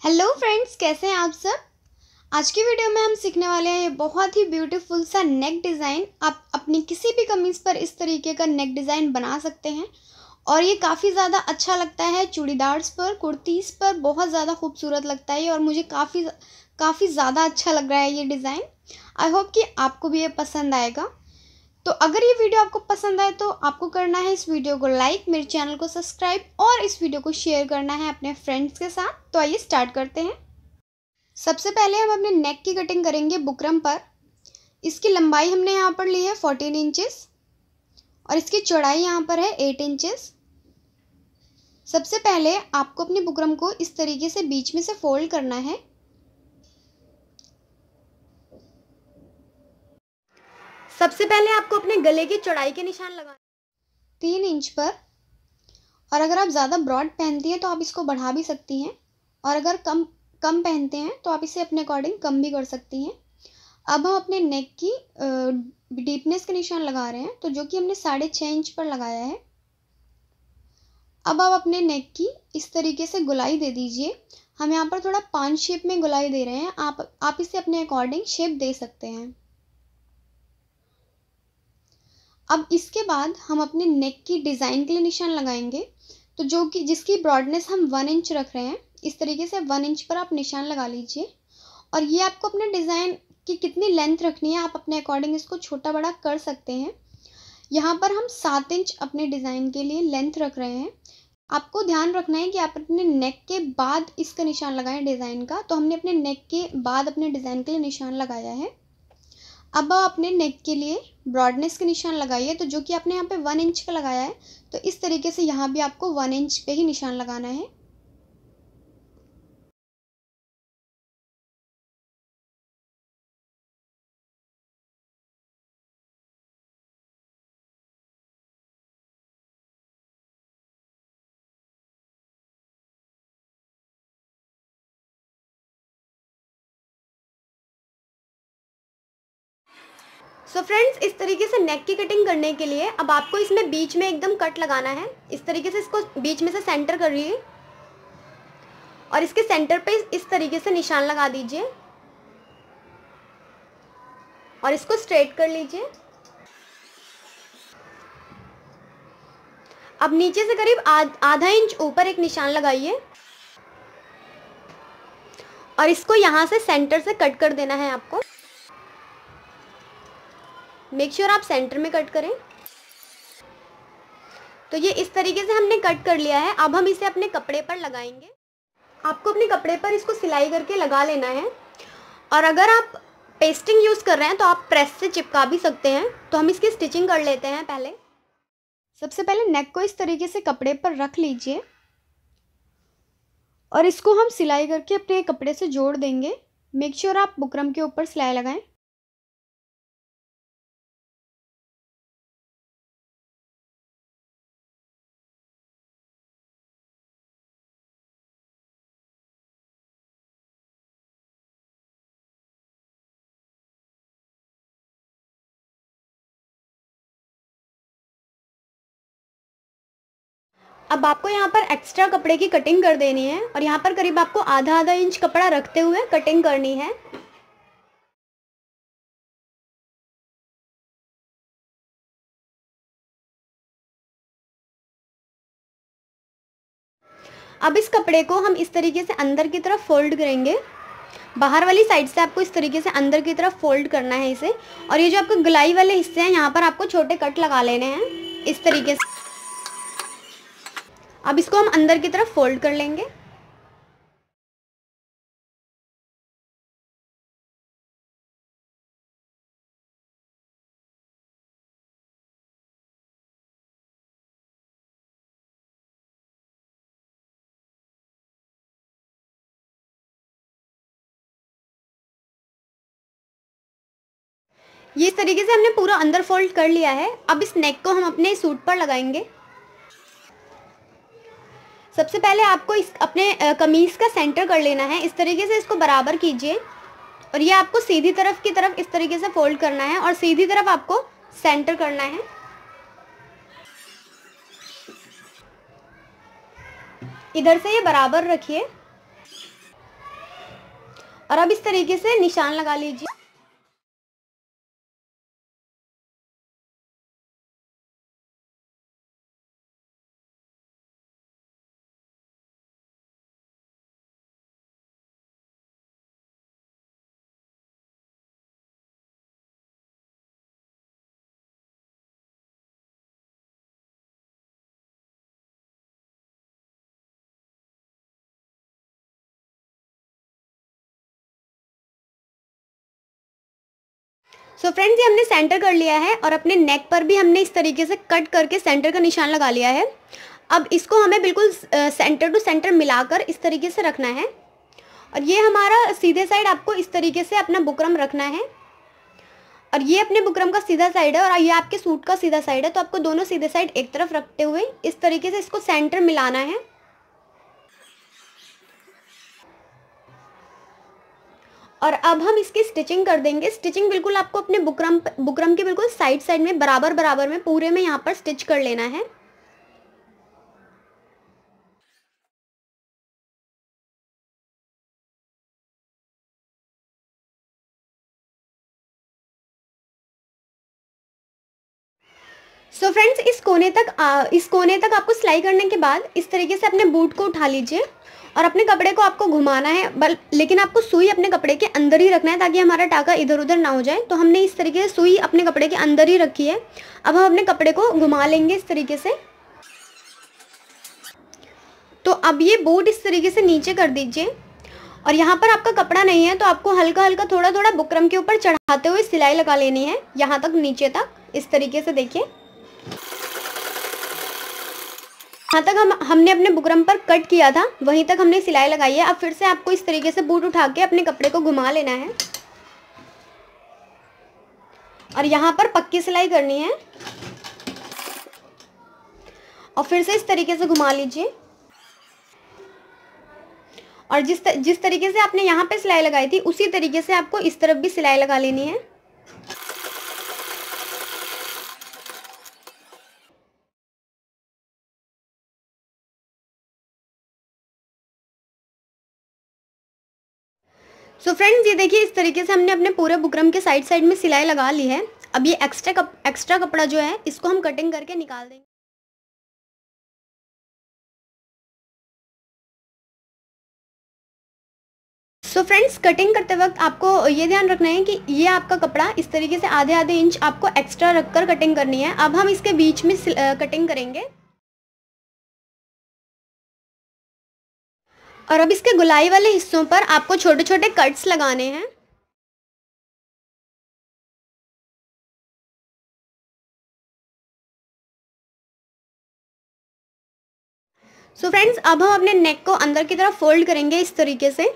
Hello friends, कैसे हैं आप सब। आज की वीडियो में हम सीखने वाले हैं ये बहुत ही ब्यूटीफुल सा नेक डिज़ाइन। आप अपनी किसी भी कमीज़ पर इस तरीके का नेक डिज़ाइन बना सकते हैं और ये काफ़ी ज़्यादा अच्छा लगता है चूड़ीदार्स पर, कुर्तीज़ पर बहुत ज़्यादा खूबसूरत लगता है और मुझे काफ़ी ज़्यादा अच्छा लग रहा है ये डिज़ाइन। आई होप कि आपको भी ये पसंद आएगा। तो अगर ये वीडियो आपको पसंद आए तो आपको करना है इस वीडियो को लाइक, मेरे चैनल को सब्सक्राइब और इस वीडियो को शेयर करना है अपने फ्रेंड्स के साथ। तो आइए स्टार्ट करते हैं। सबसे पहले हम अपने नेक की कटिंग करेंगे बुकरम पर। इसकी लंबाई हमने यहाँ पर ली है 14 इंचेस और इसकी चौड़ाई यहाँ पर है 8 इंचेस। सबसे पहले आपको अपनी बुकरम को इस तरीके से बीच में से फोल्ड करना है। सबसे पहले आपको अपने गले की चौड़ाई के निशान लगाना 3 इंच पर, और अगर आप ज़्यादा ब्रॉड पहनती हैं तो आप इसको बढ़ा भी सकती हैं, और अगर कम पहनते हैं तो आप इसे अपने अकॉर्डिंग कम भी कर सकती हैं। अब हम अपने नेक की डीपनेस के निशान लगा रहे हैं, तो जो कि हमने 6.5 इंच पर लगाया है। अब आप अपने नेक की इस तरीके से गुलाई दे दीजिए। हम यहाँ पर थोड़ा पान शेप में गुलाई दे रहे हैं, आप इसे अपने अकॉर्डिंग शेप दे सकते हैं। अब इसके बाद हम अपने नेक की डिज़ाइन के लिए निशान लगाएंगे, तो जिसकी ब्रॉडनेस हम 1 इंच रख रहे हैं, इस तरीके से 1 इंच पर आप निशान लगा लीजिए। और ये आपको अपने डिज़ाइन की कितनी लेंथ रखनी है, आप अपने अकॉर्डिंग इसको छोटा बड़ा कर सकते हैं। यहाँ पर हम 7 इंच अपने डिज़ाइन के लिए लेंथ रख रहे हैं। आपको ध्यान रखना है कि आप अपने नेक के बाद इसका निशान लगाएं डिज़ाइन का। तो हमने अपने नेक के बाद अपने डिज़ाइन के लिए निशान लगाया है। अब आप अपने नेक के लिए ब्रॉडनेस के निशान लगाइए, तो जो कि आपने यहाँ पे 1 इंच का लगाया है, तो इस तरीके से यहाँ भी आपको 1 इंच पे ही निशान लगाना है। सो फ्रेंड्स, इस तरीके से नेक की कटिंग करने के लिए अब आपको इसमें बीच में एकदम कट लगाना है। इस तरीके से इसको बीच में से सेंटर करिए और इसके सेंटर पे इस तरीके से निशान लगा दीजिए और इसको स्ट्रेट कर लीजिए। अब नीचे से करीब आधा इंच ऊपर एक निशान लगाइए और इसको यहाँ से सेंटर से कट कर देना है आपको। मेक श्योर आप सेंटर में कट करें। तो ये इस तरीके से हमने कट कर लिया है। अब हम इसे अपने कपड़े पर लगाएंगे। आपको अपने कपड़े पर इसको सिलाई करके लगा लेना है, और अगर आप पेस्टिंग यूज़ कर रहे हैं तो आप प्रेस से चिपका भी सकते हैं। तो हम इसकी स्टिचिंग कर लेते हैं। पहले सबसे पहले नेक को इस तरीके से कपड़े पर रख लीजिए और इसको हम सिलाई करके अपने कपड़े से जोड़ देंगे। मेक श्योर आप बुकरम के ऊपर सिलाई लगाएं। अब आपको यहाँ पर एक्स्ट्रा कपड़े की कटिंग कर देनी है, और यहाँ पर करीब आपको आधा इंच कपड़ा रखते हुए कटिंग करनी है। अब इस कपड़े को हम इस तरीके से अंदर की तरफ फोल्ड करेंगे। बाहर वाली साइड से आपको इस तरीके से अंदर की तरफ फोल्ड करना है इसे, और ये जो आपको गलाई वाले हिस्से हैं यहाँ पर आपको छोटे कट लगा लेने हैं इस तरीके से। अब इसको हम अंदर की तरफ फोल्ड कर लेंगे। ये इस तरीके से हमने पूरा अंदर फोल्ड कर लिया है। अब इस नेक को हम अपने सूट पर लगाएंगे। सबसे पहले आपको इस अपने कमीज़ का सेंटर कर लेना है। इस तरीके से इसको बराबर कीजिए और ये आपको सीधी तरफ की तरफ इस तरीके से फोल्ड करना है और सीधी तरफ आपको सेंटर करना है। इधर से ये बराबर रखिए। और अब इस तरीके से निशान लगा लीजिए। सो फ्रेंड्स, ये हमने सेंटर कर लिया है और अपने नेक पर भी हमने इस तरीके से कट करके सेंटर का निशान लगा लिया है। अब इसको हमें बिल्कुल सेंटर टू सेंटर मिलाकर इस तरीके से रखना है। और ये हमारा सीधे साइड आपको इस तरीके से अपना बुकरम रखना है, और ये अपने बुकरम का सीधा साइड है और ये आपके सूट का सीधा साइड है। तो आपको दोनों सीधे साइड एक तरफ रखते हुए इस तरीके से इसको सेंटर मिलाना है। और अब हम इसकी स्टिचिंग कर देंगे। स्टिचिंग बिल्कुल आपको अपने बुकरम के बिल्कुल साइड साइड में बराबर बराबर में पूरे में यहाँ पर स्टिच कर लेना है। सो फ्रेंड्स, इस कोने तक आपको सिलाई करने के बाद इस तरीके से अपने बूट को उठा लीजिए और अपने कपड़े को आपको घुमाना है, लेकिन आपको सुई अपने कपड़े के अंदर ही रखना है ताकि हमारा टाका इधर उधर ना हो जाए। तो हमने इस तरीके से सुई अपने कपड़े के अंदर ही रखी है। अब हम अपने कपड़े को घुमा लेंगे इस तरीके से। तो अब ये बूट इस तरीके से नीचे कर दीजिए, और यहाँ पर आपका कपड़ा नहीं है तो आपको हल्का हल्का थोड़ा थोड़ा बुकरम के ऊपर चढ़ाते हुए सिलाई लगा लेनी है, यहाँ तक नीचे तक इस तरीके से। देखिए, यहाँ तक हमने अपने बुकरम पर कट किया था, वहीं तक हमने सिलाई लगाई है। अब फिर से आपको इस तरीके से बूट उठा के अपने कपड़े को घुमा लेना है और यहाँ पर पक्की सिलाई करनी है, और फिर से इस तरीके से घुमा लीजिए। और जिस तरीके से आपने यहाँ पे सिलाई लगाई थी उसी तरीके से आपको इस तरफ भी सिलाई लगा लेनी है। सो फ्रेंड्स, ये देखिए, इस तरीके से हमने अपने पूरे बुकरम के साइड साइड में सिलाई लगा ली है। अब ये एक्स्ट्रा कपड़ा जो है इसको हम कटिंग करके निकाल देंगे। सो फ्रेंड्स, कटिंग करते वक्त आपको ये ध्यान रखना है कि ये आपका कपड़ा इस तरीके से आधे आधे इंच आपको एक्स्ट्रा रखकर कटिंग करनी है। अब हम इसके बीच में कटिंग करेंगे, और अब इसके गुलाई वाले हिस्सों पर आपको छोटे छोटे कट्स लगाने हैं। सो फ्रेंड्स, अब हम अपने नेक को अंदर की तरफ फोल्ड करेंगे इस तरीके से,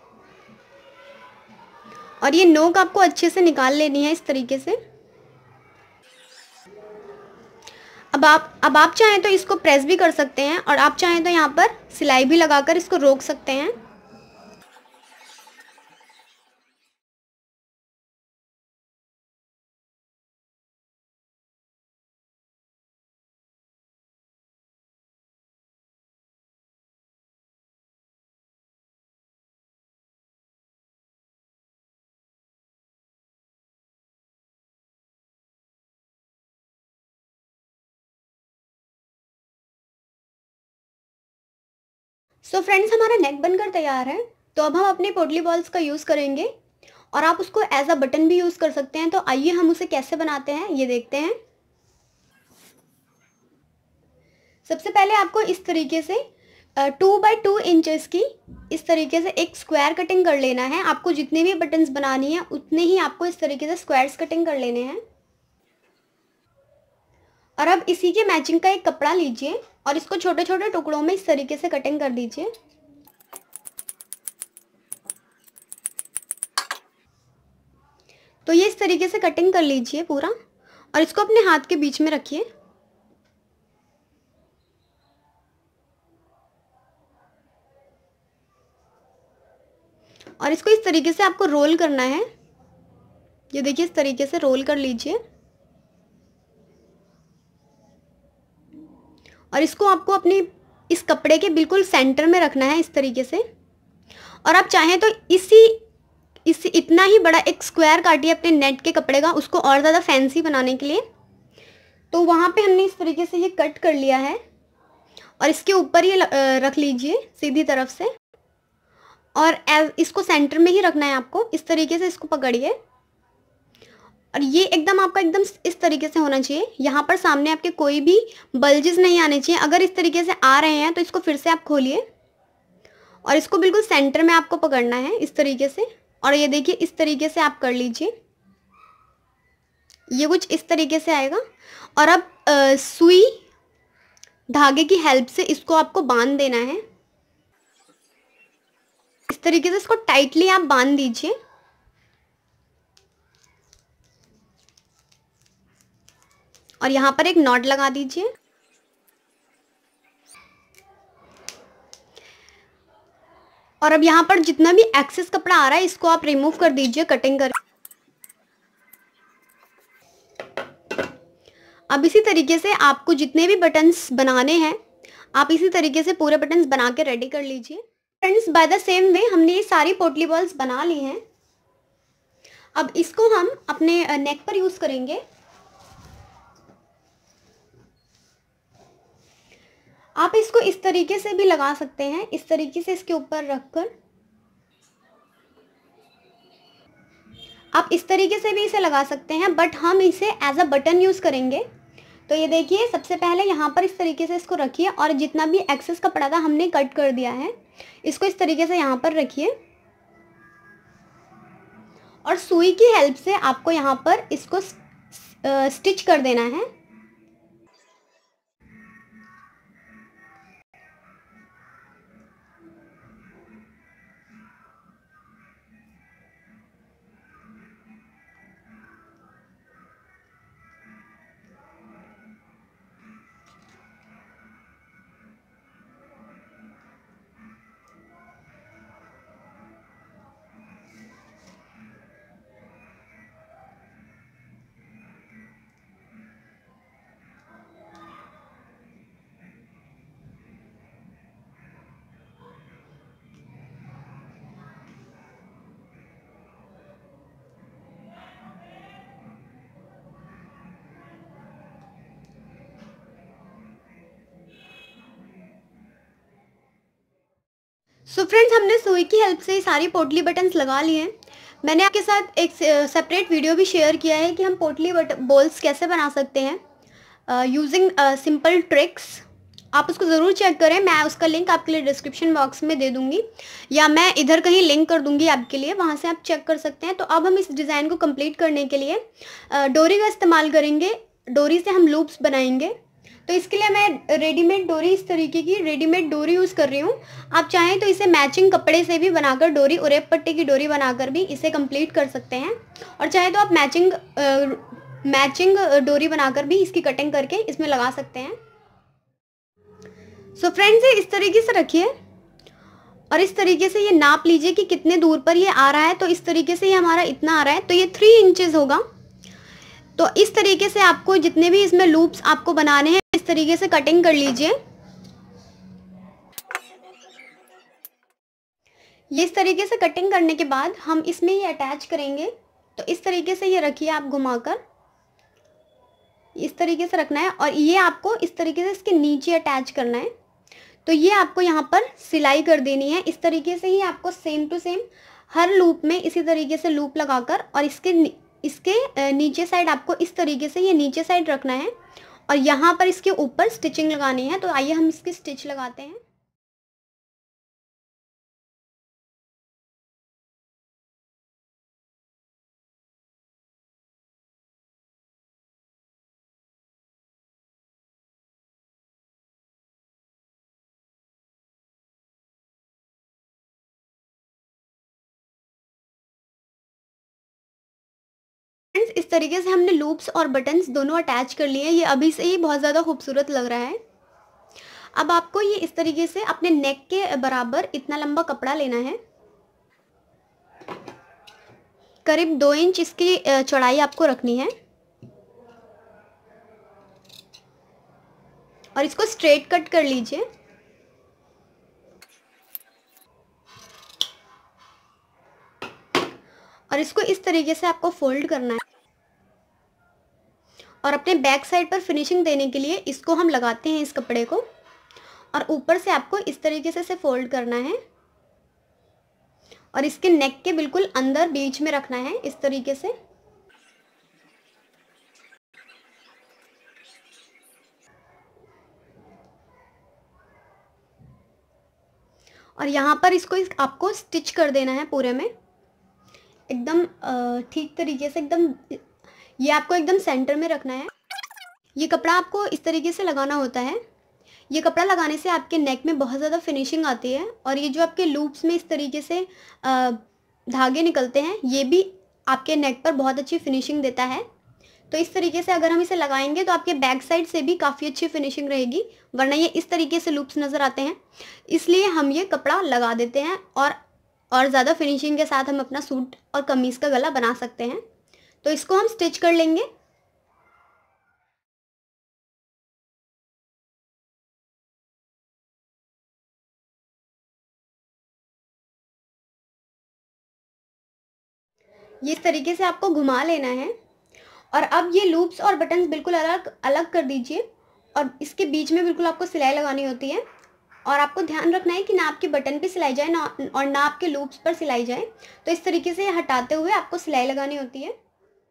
और ये नोक आपको अच्छे से निकाल लेनी है इस तरीके से। अब आप चाहें तो इसको प्रेस भी कर सकते हैं, और आप चाहें तो यहाँ पर सिलाई भी लगाकर इसको रोक सकते हैं। सो फ्रेंड्स, हमारा नेक बनकर तैयार है। तो अब हम अपनी पोटली बॉल्स का यूज़ करेंगे, और आप उसको एज अ बटन भी यूज़ कर सकते हैं। तो आइए हम उसे कैसे बनाते हैं ये देखते हैं। सबसे पहले आपको इस तरीके से 2 x 2 इंचेस की इस तरीके से एक स्क्वायर कटिंग कर लेना है। आपको जितने भी बटन्स बनानी है उतने ही आपको इस तरीके से स्क्वायर्स कटिंग कर लेने हैं। और अब इसी के मैचिंग का एक कपड़ा लीजिए और इसको छोटे छोटे टुकड़ों में इस तरीके से कटिंग कर दीजिए। तो ये इस तरीके से कटिंग कर लीजिए पूरा, और इसको अपने हाथ के बीच में रखिए। और इसको इस तरीके से आपको रोल करना है। ये देखिए, इस तरीके से रोल कर लीजिए, और इसको आपको अपने इस कपड़े के बिल्कुल सेंटर में रखना है इस तरीके से। और आप चाहें तो इस इतना ही बड़ा एक स्क्वायर काटिए अपने नेट के कपड़े का, उसको और ज़्यादा फैंसी बनाने के लिए। तो वहाँ पे हमने इस तरीके से ये कट कर लिया है और इसके ऊपर ये रख लीजिए सीधी तरफ से, और इसको सेंटर में ही रखना है आपको। इस तरीके से इसको पकड़िए और ये एकदम आपका एकदम इस तरीके से होना चाहिए। यहाँ पर सामने आपके कोई भी बल्जेस नहीं आने चाहिए। अगर इस तरीके से आ रहे हैं तो इसको फिर से आप खोलिए और इसको बिल्कुल सेंटर में आपको पकड़ना है इस तरीके से। और ये देखिए इस तरीके से आप कर लीजिए, ये कुछ इस तरीके से आएगा। और अब सुई धागे की हेल्प से इसको आपको बांध देना है। इस तरीके से इसको टाइटली आप बांध दीजिए। और यहाँ पर एक नॉट लगा दीजिए। और अब यहाँ पर जितना भी एक्सेस कपड़ा आ रहा है इसको आप रिमूव कर दीजिए कटिंग कर। अब इसी तरीके से आपको जितने भी बटन्स बनाने हैं आप इसी तरीके से पूरे बटन्स बना के रेडी कर लीजिए। Friends, by the same way हमने ये सारी पोटली बॉल्स बना ली हैं। अब इसको हम अपने नेक पर यूज़ करेंगे। आप इसको इस तरीके से भी लगा सकते हैं, इस तरीके से इसके ऊपर रखकर आप इस तरीके से भी इसे लगा सकते हैं, बट हम इसे एज अ बटन यूज़ करेंगे। तो ये देखिए, सबसे पहले यहाँ पर इस तरीके से इसको रखिए और जितना भी एक्सेस कपड़ा था हमने कट कर दिया है, इसको इस तरीके से यहाँ पर रखिए और सुई की हेल्प से आपको यहाँ पर इसको स्टिच कर देना है। सो फ्रेंड्स, हमने सुई की हेल्प से सारी पोटली बटन्स लगा लिए हैं। मैंने आपके साथ एक सेपरेट वीडियो भी शेयर किया है कि हम पोटली बॉल्स कैसे बना सकते हैं यूजिंग सिंपल ट्रिक्स। आप उसको ज़रूर चेक करें, मैं उसका लिंक आपके लिए डिस्क्रिप्शन बॉक्स में दे दूँगी या मैं इधर कहीं लिंक कर दूँगी आपके लिए, वहाँ से आप चेक कर सकते हैं। तो अब हम इस डिज़ाइन को कंप्लीट करने के लिए डोरी का इस्तेमाल करेंगे। डोरी से हम लूप्स बनाएंगे। तो इसके लिए मैं रेडीमेड डोरी, इस तरीके की रेडीमेड डोरी यूज़ कर रही हूँ। आप चाहें तो इसे मैचिंग कपड़े से भी बनाकर डोरी, उरेप पट्टी की डोरी बनाकर भी इसे कंप्लीट कर सकते हैं। और चाहे तो आप मैचिंग डोरी बनाकर भी इसकी कटिंग करके इसमें लगा सकते हैं। सो फ्रेंड्स, इस तरीके से रखिए और इस तरीके से ये नाप लीजिए कि कितने दूर पर ये आ रहा है। तो इस तरीके से ये हमारा इतना आ रहा है, तो ये 3 इंचेस होगा। तो इस तरीके से आपको जितने भी इसमें लूप्स आपको बनाने हैं इस तरीके से कटिंग कर लीजिए। ये इस तरीके से कटिंग करने के बाद हम इसमें ये अटैच करेंगे। तो इस तरीके से ये रखिए आप घुमाकर, इस तरीके से रखना है और ये आपको इस तरीके से इसके नीचे अटैच करना है। तो ये आपको यहाँ पर सिलाई कर देनी है। इस तरीके से ही आपको सेम टू सेम हर लूप में इसी तरीके से लूप लगाकर और इसके नीचे साइड आपको इस तरीके से ये नीचे साइड रखना है और यहाँ पर इसके ऊपर स्टिचिंग लगानी है। तो आइए हम इसकी स्टिच लगाते हैं। फ्रेंड्स, इस तरीके से हमने लूप्स और बटन्स दोनों अटैच कर लिए। ये अभी से ही बहुत ज़्यादा खूबसूरत लग रहा है। अब आपको ये इस तरीके से अपने नेक के बराबर इतना लंबा कपड़ा लेना है। करीब 2 इंच इसकी चौड़ाई आपको रखनी है और इसको स्ट्रेट कट कर लीजिए। इसको इस तरीके से आपको फोल्ड करना है और अपने बैक साइड पर फिनिशिंग देने के लिए इसको हम लगाते हैं इस कपड़े को, और ऊपर से आपको इस तरीके से फोल्ड करना है और इसके नेक के बिल्कुल अंदर बीच में रखना है इस तरीके से। और यहाँ पर इसको आपको स्टिच कर देना है पूरे में एकदम ठीक तरीके से, एकदम ये आपको एकदम सेंटर में रखना है। ये कपड़ा आपको इस तरीके से लगाना होता है। ये कपड़ा लगाने से आपके नेक में बहुत ज़्यादा फिनिशिंग आती है, और ये जो आपके लूप्स में इस तरीके से धागे निकलते हैं ये भी आपके नेक पर बहुत अच्छी फिनिशिंग देता है। तो इस तरीके से अगर हम इसे लगाएंगे तो आपके बैक साइड से भी काफ़ी अच्छी फिनिशिंग रहेगी, वरना ये इस तरीके से लूप्स नज़र आते हैं। इसलिए हम ये कपड़ा लगा देते हैं और ज़्यादा फिनिशिंग के साथ हम अपना सूट और कमीज़ का गला बना सकते हैं। तो इसको हम स्टिच कर लेंगे। ये इस तरीके से आपको घुमा लेना है, और अब ये लूप्स और बटन्स बिल्कुल अलग अलग कर दीजिए, और इसके बीच में बिल्कुल आपको सिलाई लगानी होती है। और आपको ध्यान रखना है कि ना आपके बटन पे सिलाई जाए ना, और ना आपके लूप्स पर सिलाई जाए। तो इस तरीके से हटाते हुए आपको सिलाई लगानी होती है।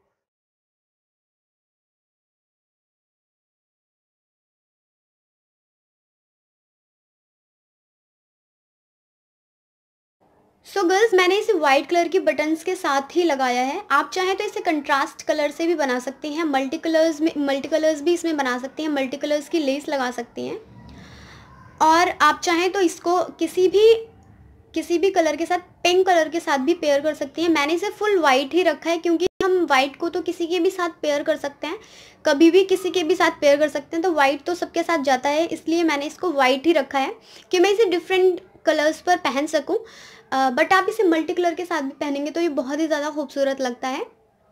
सो गर्ल्स, मैंने इसे वाइट कलर की बटन्स के साथ ही लगाया है। आप चाहें तो इसे कंट्रास्ट कलर से भी बना सकती हैं, मल्टी कलर्स भी इसमें बना सकती हैं, मल्टी कलर्स की लेस लगा सकती हैं। और आप चाहें तो इसको किसी भी कलर के साथ, पिंक कलर के साथ भी पेयर कर सकती हैं। मैंने इसे फुल वाइट ही रखा है क्योंकि हम वाइट को तो किसी के भी साथ पेयर कर सकते हैं, कभी भी किसी के भी साथ पेयर कर सकते हैं। तो वाइट तो सबके साथ जाता है, इसलिए मैंने इसको वाइट ही रखा है कि मैं इसे डिफरेंट कलर्स पर पहन सकूं। बट आप इसे मल्टी कलर के साथ भी पहनेंगे तो ये बहुत ही ज़्यादा खूबसूरत लगता है।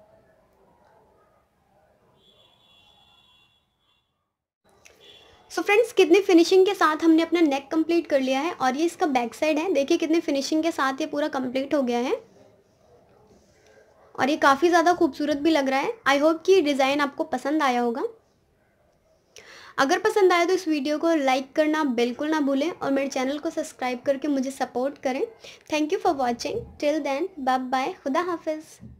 सो फ्रेंड्स, कितनी फिनिशिंग के साथ हमने अपना नेक कंप्लीट कर लिया है, और ये इसका बैक साइड है। देखिए कितनी फिनिशिंग के साथ ये पूरा कंप्लीट हो गया है, और ये काफ़ी ज़्यादा खूबसूरत भी लग रहा है। आई होप कि डिज़ाइन आपको पसंद आया होगा। अगर पसंद आया तो इस वीडियो को लाइक करना बिल्कुल ना भूलें, और मेरे चैनल को सब्सक्राइब करके मुझे सपोर्ट करें। Thank you for watching. Till then, bye bye, खुदा हाफिज़।